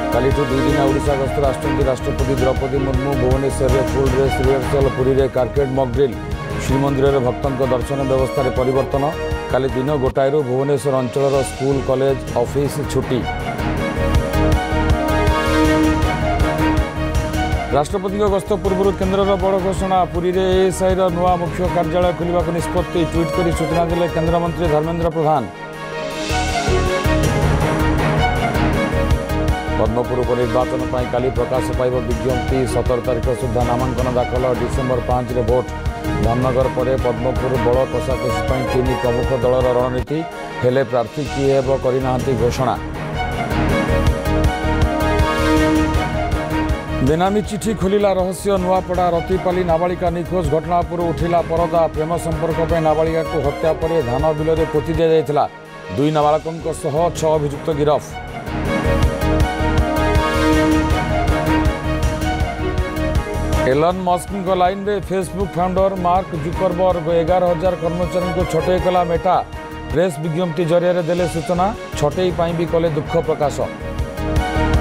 कालीठू 2 दिन ओडिशा गस्त राष्ट्रपति राष्ट्रपति द्रौपदी मुर्मू भुवनेश्वर में फुल ड्रेस रिहर्सल पुरी रे कार्केट मॉक ड्रिल श्रीमंदिर में भक्तों दर्शन व्यवस्था रे परिवर्तन काली दिन गोटाए भुवनेश्वर अंचल स्कूल कॉलेज ऑफिस छुट्टी। राष्ट्रपति गस्त पूर्व केन्द्र बड़ घोषणा पुरी रे एएसआई नुआ मुख्य कार्यालय खोलने को निष्पत्ति ट्वीट कर सूचना देले केन्द्रमंत्री धर्मेन्द्र प्रधान। पद्मपुर उपनिर्वाचन पर काली प्रकाश पाइब विज्ञप्ति 17 तारीख सुधा नामांकन दाखल डिसेम्बर 5 रे भोट धामनगर पर पद्मपुर बड़ कषाकषि 3 प्रमुख दलर रणनीति हेले प्रार्थी किए हेब करना घोषणा। बेनामी चिठी खोलिला रहस्य नुआपड़ा रतिपाली नाबालिका निखोज घटना पर उठिला परदा प्रेम संपर्क पर नाबालिका को हत्या पर धान बिल में पोति दि जाइथिला 2 नाबालकों सह 6 अभियुक्त गिरफ। एलन मस्क लाइन में फेसबुक फाउंडर मार्क जुकरबर्ग 11,000 कर्मचारी को छटई कला मेटा प्रेस विज्ञप्ति जरिया देले सूचना छटई भी कले दुख प्रकाश।